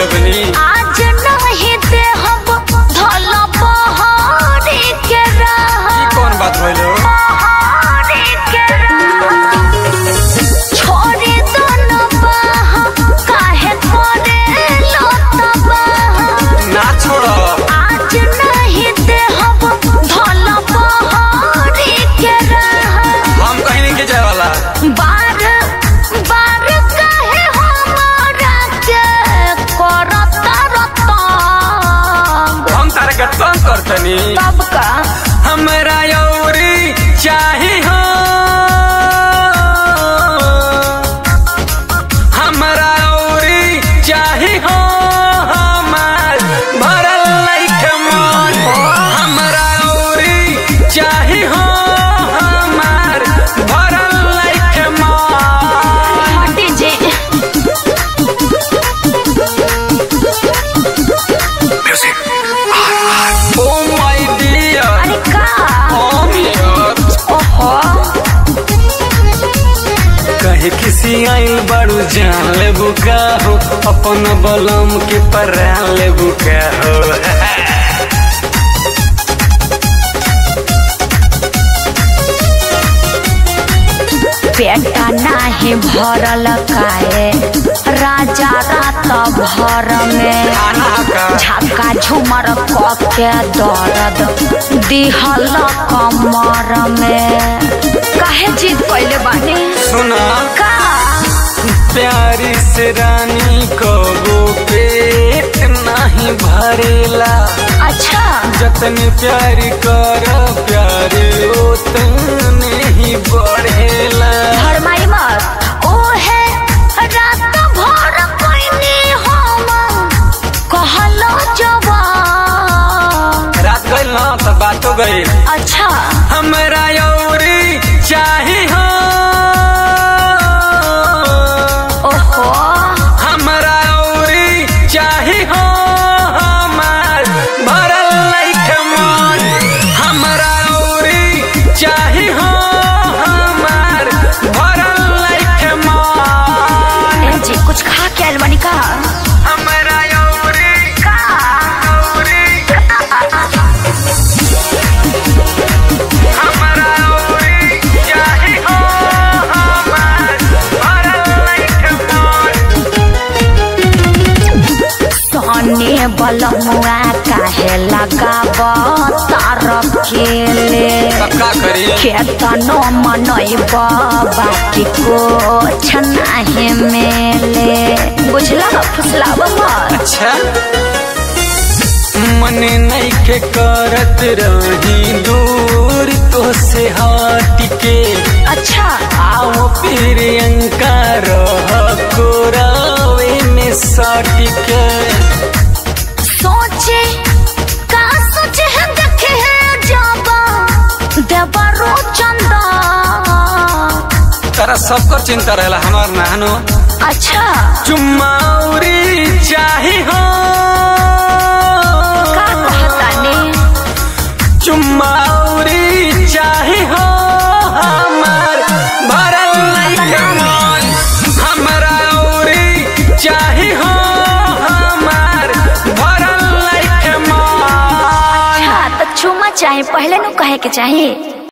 लगनी आज नहीं दे हम धल बहरी के राह। ई कौन बात भइलो? बहरी के राह छोड़ी दोनों बाह काहे करे लो तबाह। ना छोड़ो आज नहीं दे हम धल बहरी के राह। हम कहीं नहीं के जाए वाला। बार बार काहे हमारा के करता रता। हम तारे के तंग करतनी तब का हमरा यौरी चाही हो। हमरा यौरी चाही हो हमार भरल लइके मन। हमरा यौरी चाही हो हमार भरल लइके मन। हटी जे ओ माय डियर अरे का ओहो कहे किसी आइल बड़ू जान ले बुका हो अपन बलम के परान ले बुका हो। पेटा नाही भरल काए राजा रात भर में खाना का झक्का झुमर के दर्द दिहल कमर में। काहे जीत पहले बानी सुना का प्यारी से रानी को वो पेट नहीं भरेला। अच्छा जतने प्यारी कर प्यारे उतने ही बढ़ेला। भरमाई मत ओ है रात भर कोइनी हम कहलो जवान। रात गइल ना तो बात हो गई। अच्छा हमरा यौरी चाही हो। ओहो हमरा यौरी चाही हो हमार भरल लइके मन। हमरा यौरी चाही हो हमार भरल लइके मन। ए जी कुछ खा के आइल बानी का। हमरा यौरी का हमरा यौरी चाही हो हमार भरल लइके मन। सोने बलमुआ काहे लगाब तार खेले। का करी केतनो मनैब बाकी कुछ नाही मेले। बुझला फुसलाब मत। अच्छा मन नहीं के करत रही दूर तो से हट के। अच्छा आओ प्रियंका रह कोरावे में सट के। सोचे का सोचे है देखे है जाबा देवरो चंदा। तारा सबकर चिंता रहेला हमार नानो। अच्छा चुम्माउरी चाही हो। का कहता ने चुम्माउरी चाही हो हमार भरल लइके मन। हमरा औरी चाही हो हमार भरल लइके मन। हाँ तो चुमा चाहे पहले नु कहे के चाहे।